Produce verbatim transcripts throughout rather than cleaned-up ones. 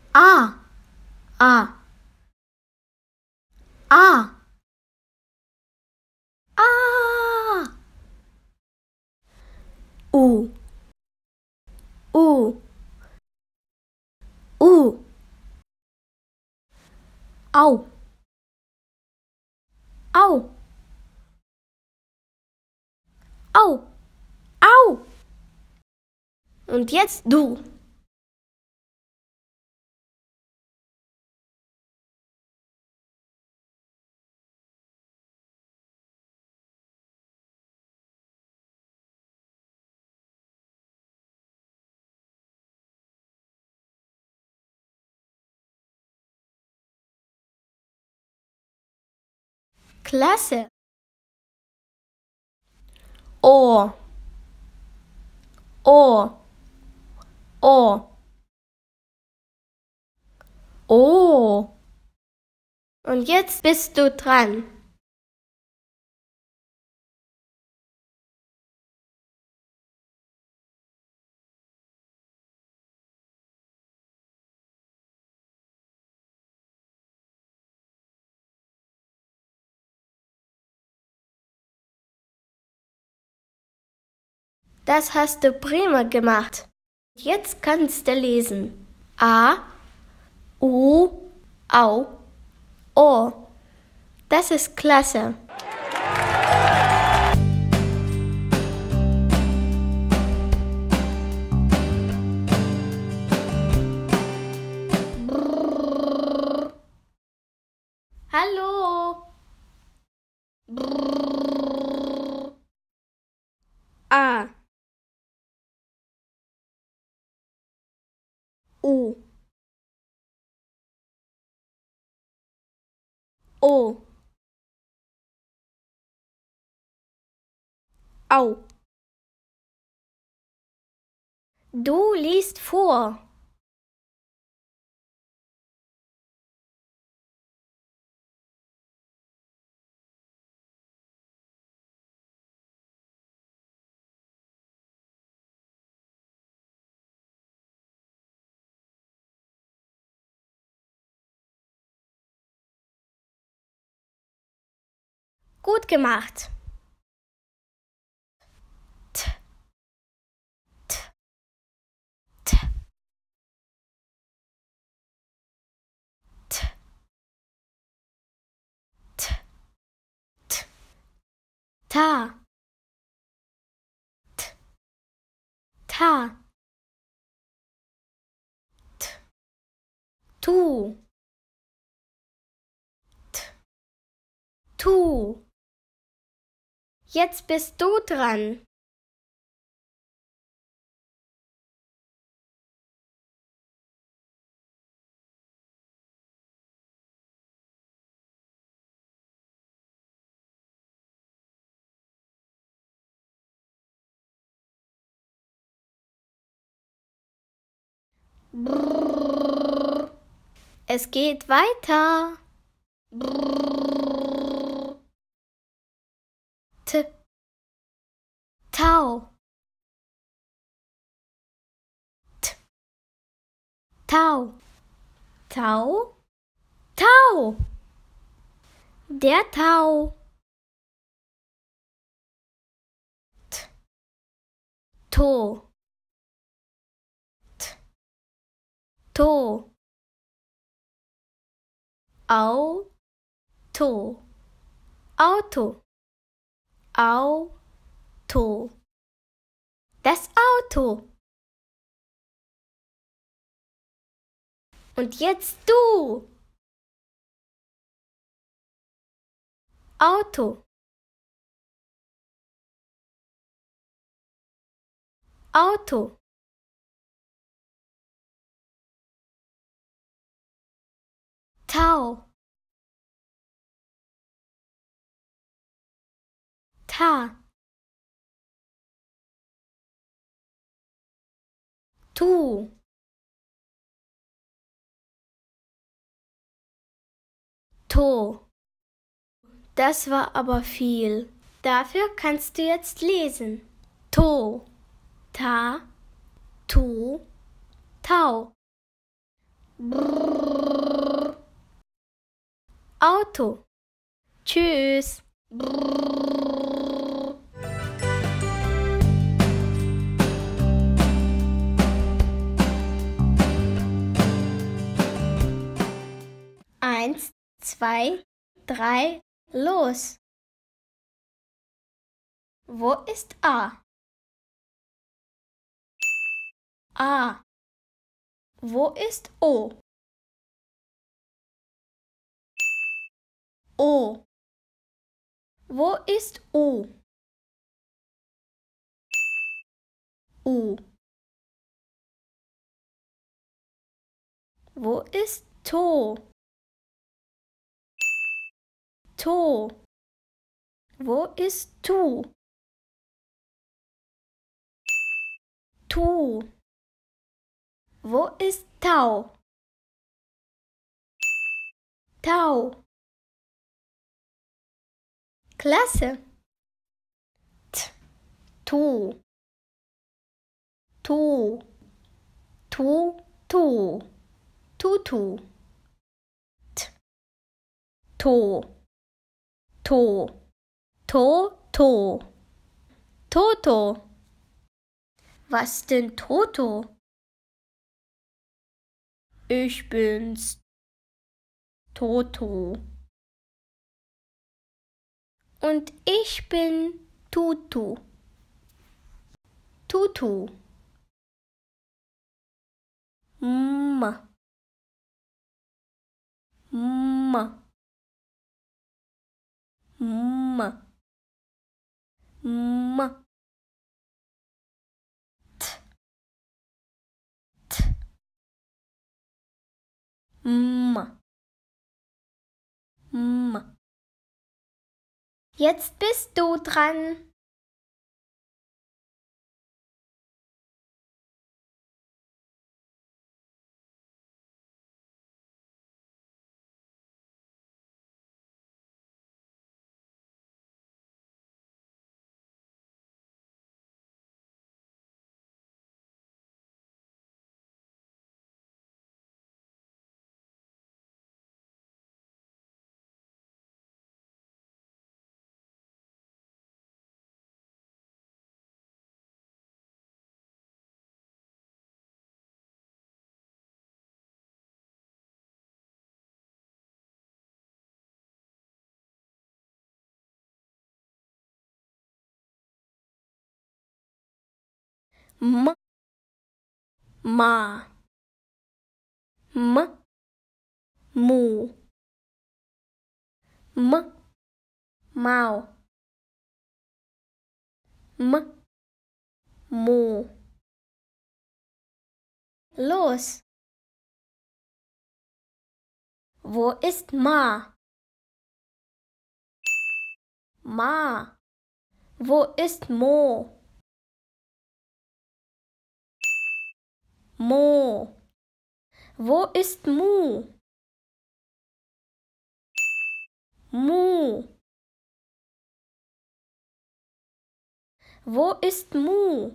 A, A, A, A, U, U, U, Au, Au, Au, Au. Und jetzt du. Klasse. O, O, O, O. Und jetzt bist du dran. Das hast du prima gemacht. Jetzt kannst du lesen. A, U, Au, O. Das ist klasse. Brrr. Hallo. Brrr. A, U, O, Au. Du liest vor. Gut gemacht. T, T, T, T, T, T, Ta, T, Ta, T, Tu, T, Tu. Jetzt bist du dran. Brrr. Es geht weiter. Brrr. T, Tau, T, Tau, Tau, Tau. Der Tau. T, To, T, To. Au, To, Auto, Auto. Das Auto. Und jetzt du. Auto, Auto. Tau, Ta, Tu, To. Das war aber viel. Dafür kannst du jetzt lesen. To, Ta, Tu, Tau. Brrr. Auto. Tschüss. Brrr. Eins, zwei, drei, los. Wo ist A? A. Wo ist O? O. Wo ist U? U. Wo ist To? To. Wo ist Tu? Tu. Wo ist Tau? Tau. Klasse. T. Tu. Tu. Tu. Tu. Tutu. T. To. To. To. To. Toto. Was denn Toto? Ich bin's. Toto. Und ich bin Tutu. Tutu. Ma. Ma. Ma. Ma. T. T. Ma. Ma. Jetzt bist du dran. M. Ma. M. Mu. M. Mau. M. Mo. Los. Wo ist Ma? Ma. Wo ist Mo? Mo. Wo ist Mu? Mu. Wo ist Mu?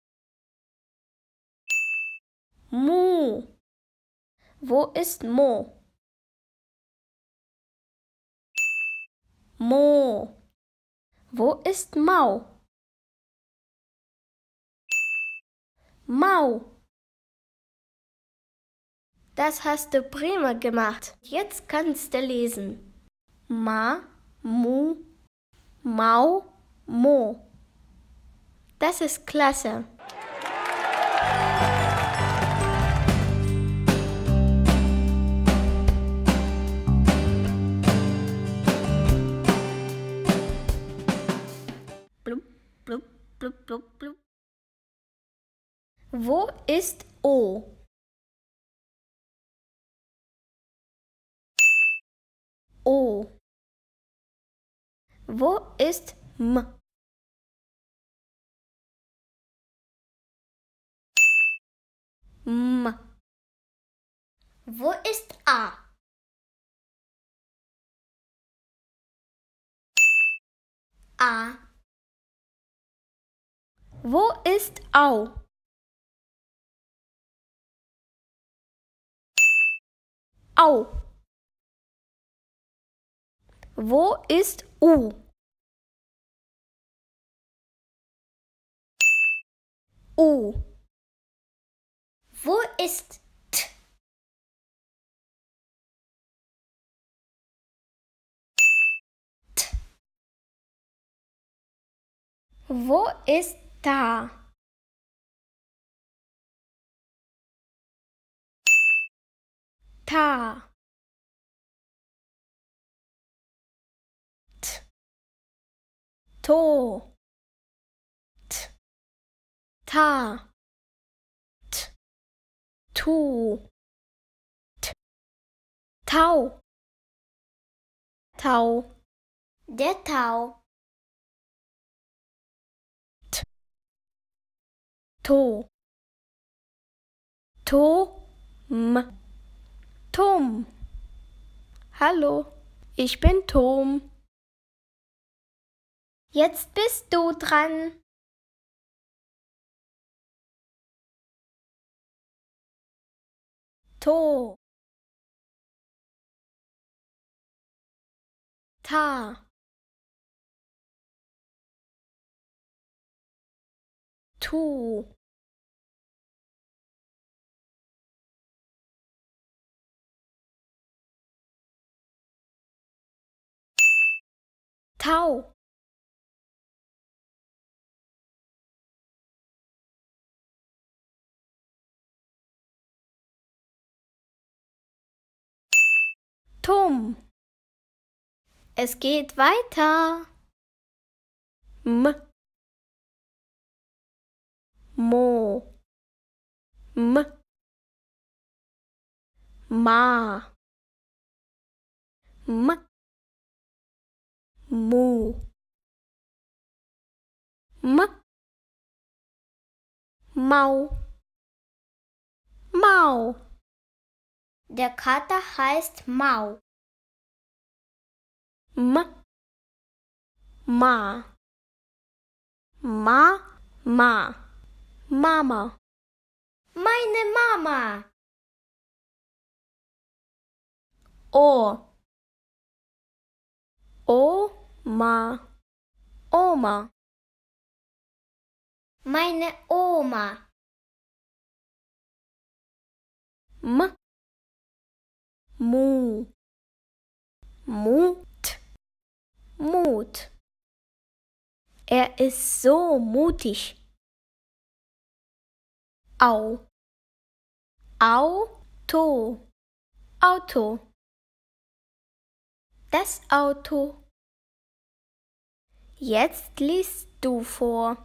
Mu. Wo ist Mo? Mo. Wo ist Mau? Mau. Das hast du prima gemacht. Jetzt kannst du lesen. Ma, Mu, Mau, Mo. Das ist klasse. Blub, blub, blub, blub, blub. Wo ist O? O. Wo ist M? M. Wo ist A? A. Wo ist Au? Au. Wo ist U? U. Wo ist T? T. Wo ist Da? Ta. T. To. T. Ta. T. Tu. T. Tau. Tau. Der Tau. T. To. To. M. Tom. Hallo, ich bin Tom. Jetzt bist du dran. To. Ta. Tu. Tau. Tom. Es geht weiter. M. Mo. M. Ma. M. Mu. M. Mau. Mau. Der Kater heißt Mau. M. Ma. Ma. Ma. Mama. Meine Mama. O. Oma. Oma. Meine Oma. M. Mu. Mut. Mut. Er ist so mutig. Au. Auto. Auto. Das Auto. Jetzt liest du vor.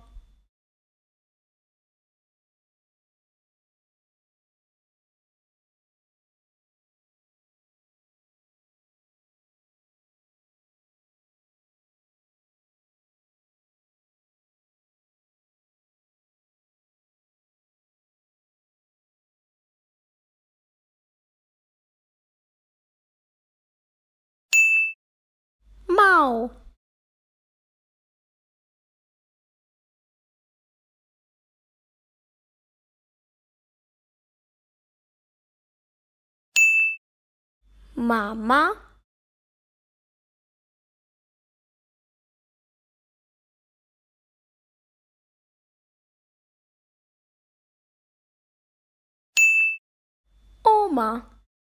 Mau. Mama. Oma.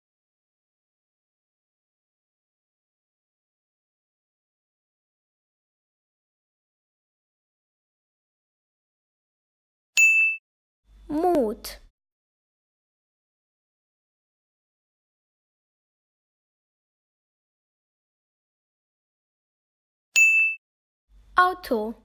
Mut. Auto.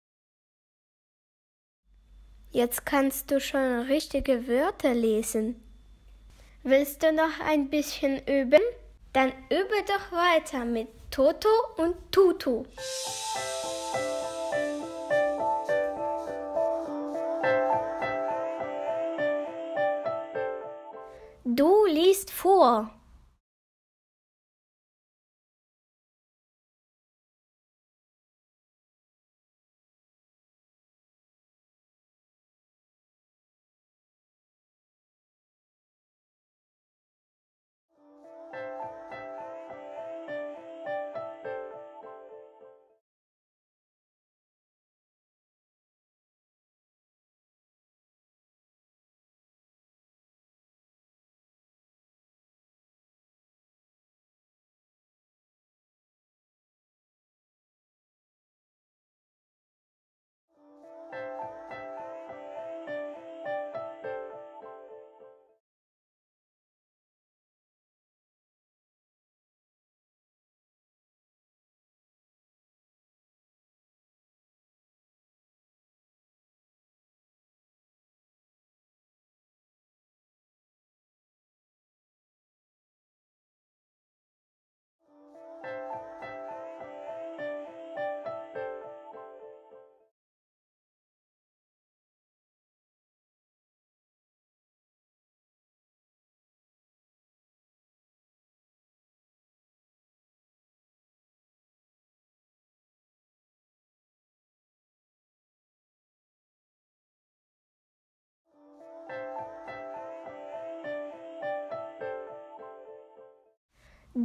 Jetzt kannst du schon richtige Wörter lesen. Willst du noch ein bisschen üben? Dann übe doch weiter mit Toto und Tutu. Du liest vor.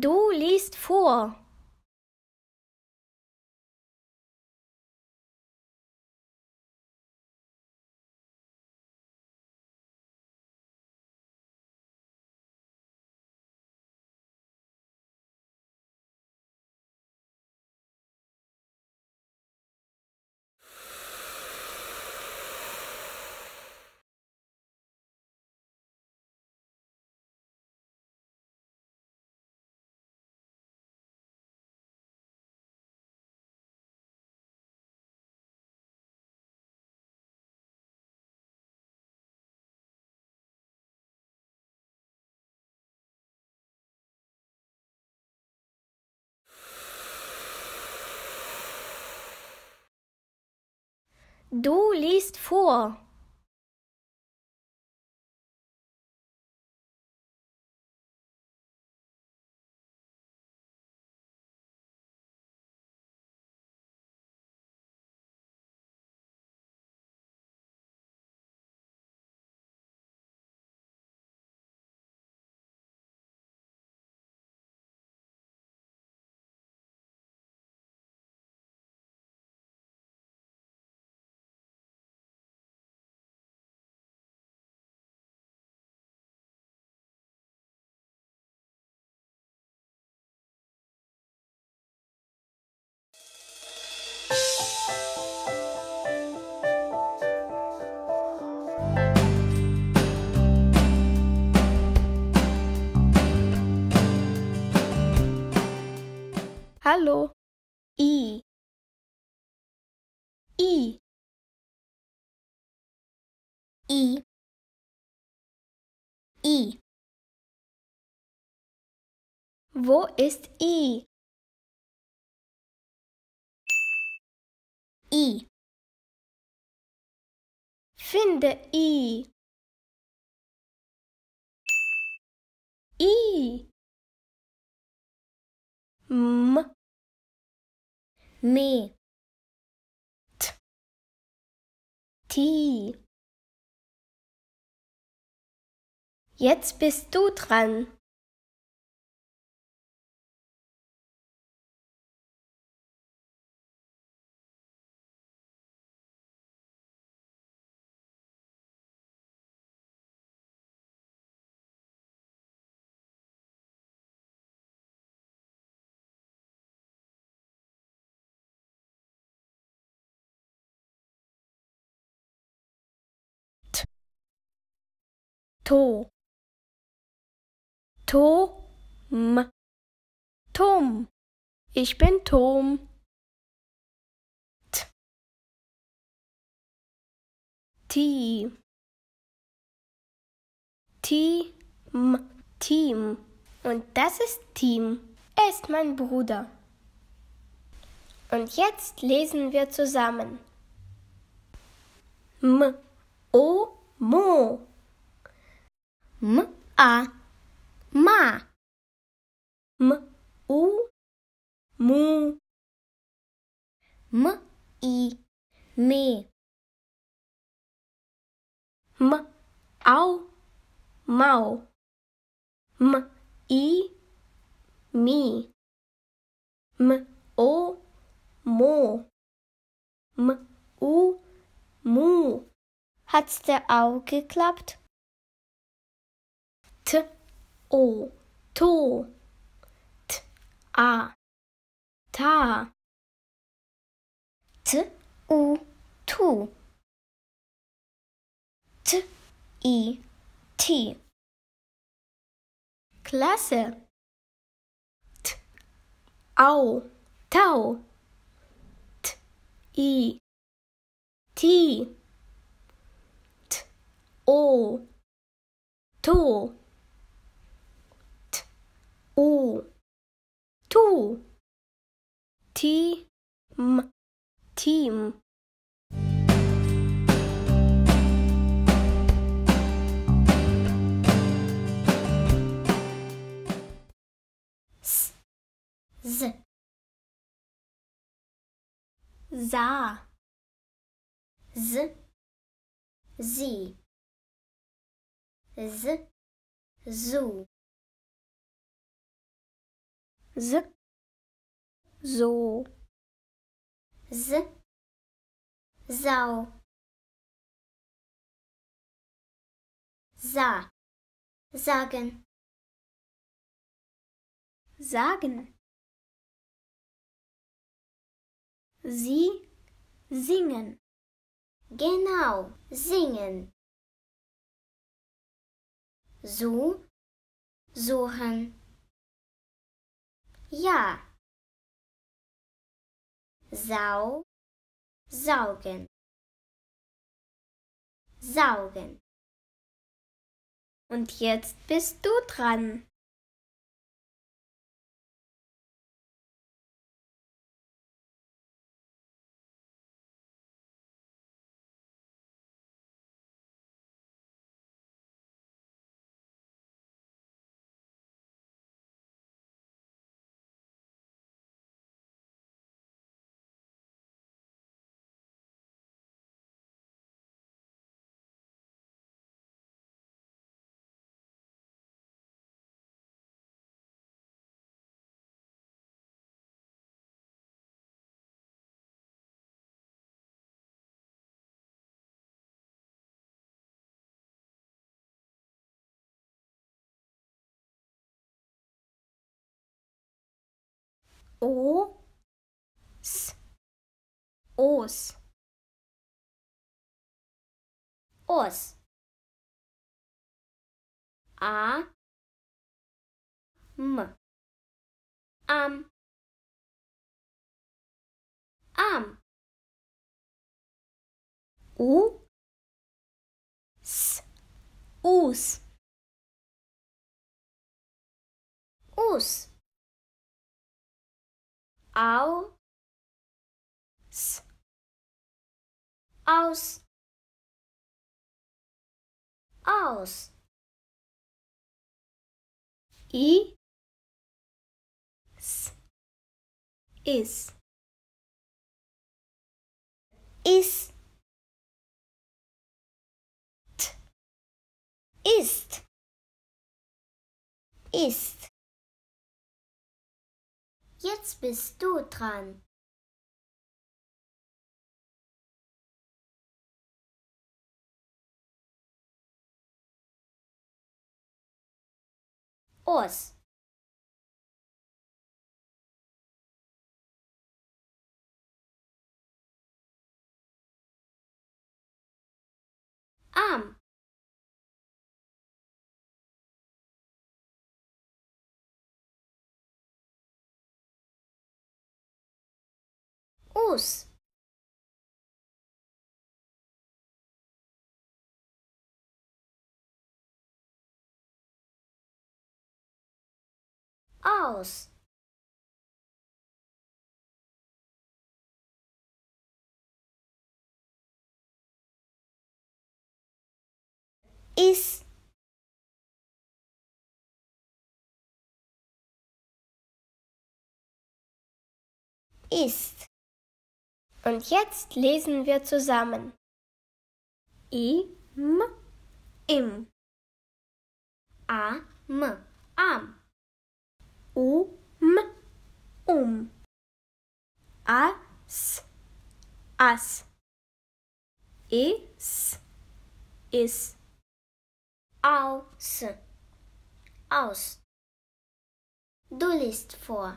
Du liest vor. Du liest vor. Hallo. I. I. I. I. Wo ist I? I. Finde I. I. M. Me. T. Ti. Jetzt bist du dran. T. To. To. M. Tom. Ich bin Tom. T. Ti. Ti. M. Team. Und das ist Team. Er ist mein Bruder. Und jetzt lesen wir zusammen. M. O. Mo. M. A. Ma. M. U. Mu. M. I. Me. M. Au. Mau. M. I. Mi. M. O. Mo. M. U. Mu. Hat's der auch geklappt? T. O. To. T. A. Ta. T. U. Tu. T. I. Ti. Klasse. T. Au. Tau. T. I. Ti. T. O. To. T. U. Tu. Ti. M. Team. S. Z. Sa. Z. Sie. Z. Zu. S, so. S, Sau. Sa, sagen. Sagen. Sie singen. Genau, singen. So, suchen. Ja. Sau, saugen. Saugen. Und jetzt bist du dran. O, S, Os. Os. A, M. Am. Am. U, S, Us. Us. Au. S, Aus. Aus. I, S, Is. Ist. T. Ist. Ist. Jetzt bist du dran. Os. Am. Us. Aus. Ist. Ist. Und jetzt lesen wir zusammen. I, M, Im. A, M. Am. U, M, Um. A, S, As. E, S, Is. Aus. Aus. Du liest vor.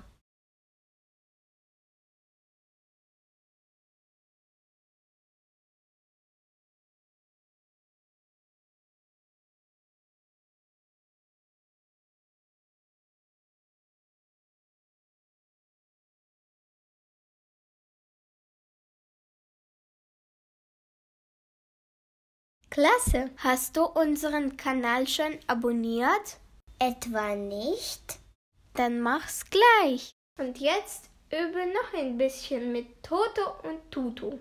Klasse! Hast du unseren Kanal schon abonniert? Etwa nicht? Dann mach's gleich. Und jetzt übe noch ein bisschen mit Toto und Tutu.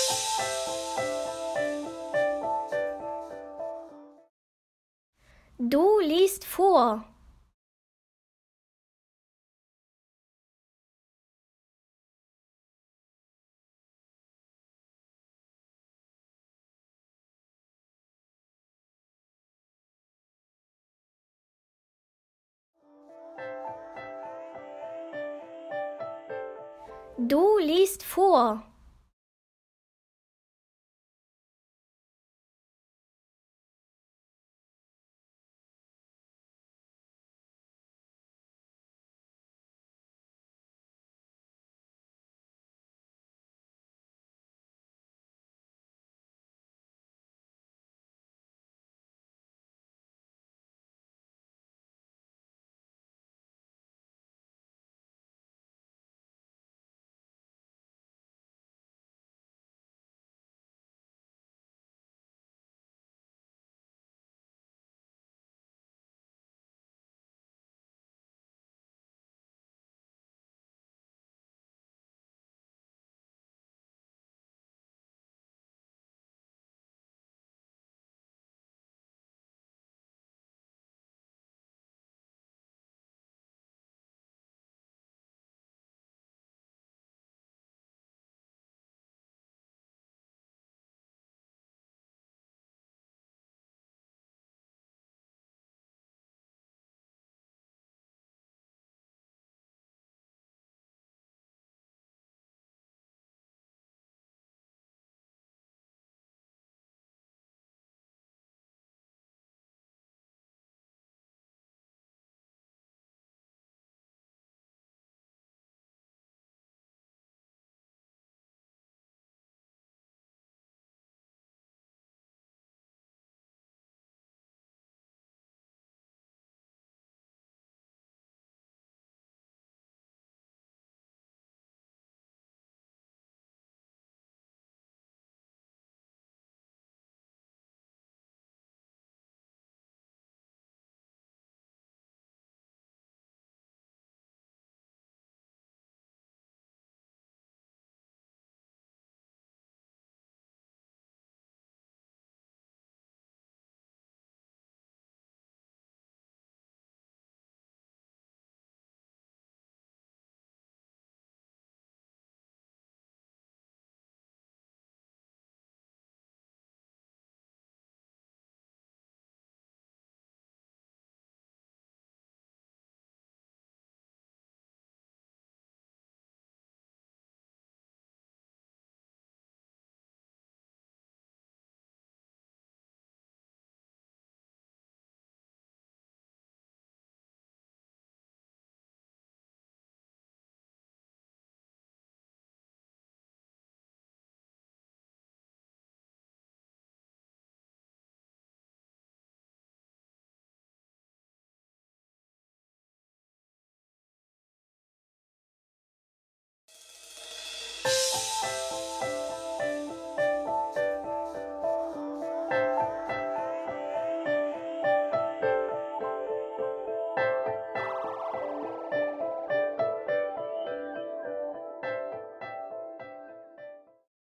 Du liest vor. Du liest vor.